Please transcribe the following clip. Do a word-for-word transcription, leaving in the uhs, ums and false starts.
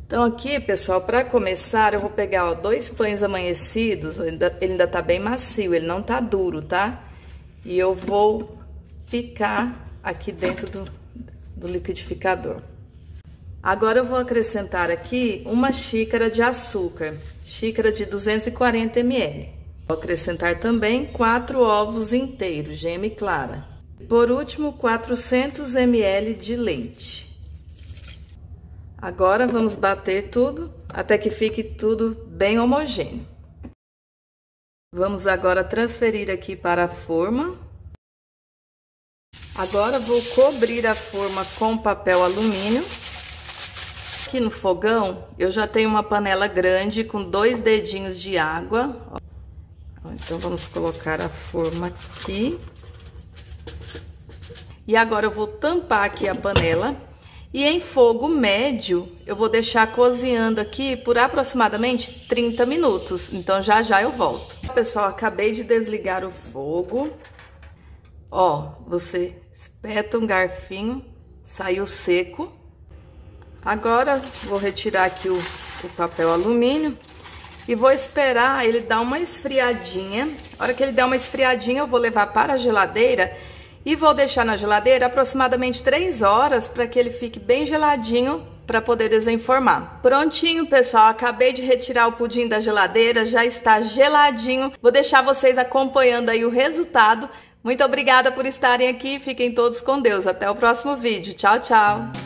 Então aqui, pessoal, para começar, eu vou pegar, ó, dois pães amanhecidos, ele ainda, ele ainda tá bem macio, ele não tá duro, tá? E eu vou picar aqui dentro do, do liquidificador. Agora eu vou acrescentar aqui uma xícara de açúcar, xícara de duzentos e quarenta mililitros. Vou acrescentar também quatro ovos inteiros, gema clara. Por último, quatrocentos mililitros de leite. Agora vamos bater tudo até que fique tudo bem homogêneo. Vamos agora transferir aqui para a forma. Agora vou cobrir a forma com papel alumínio. Aqui no fogão eu já tenho uma panela grande com dois dedinhos de água. Então vamos colocar a forma aqui. E agora eu vou tampar aqui a panela. E em fogo médio, eu vou deixar cozinhando aqui por aproximadamente trinta minutos. Então, já já eu volto. Pessoal, acabei de desligar o fogo. Ó, você espeta um garfinho, saiu seco. Agora, vou retirar aqui o, o papel alumínio e vou esperar ele dar uma esfriadinha. A hora que ele der uma esfriadinha, eu vou levar para a geladeira. E vou deixar na geladeira aproximadamente três horas para que ele fique bem geladinho para poder desenformar. Prontinho, pessoal, acabei de retirar o pudim da geladeira, já está geladinho. Vou deixar vocês acompanhando aí o resultado. Muito obrigada por estarem aqui, fiquem todos com Deus. Até o próximo vídeo. Tchau, tchau!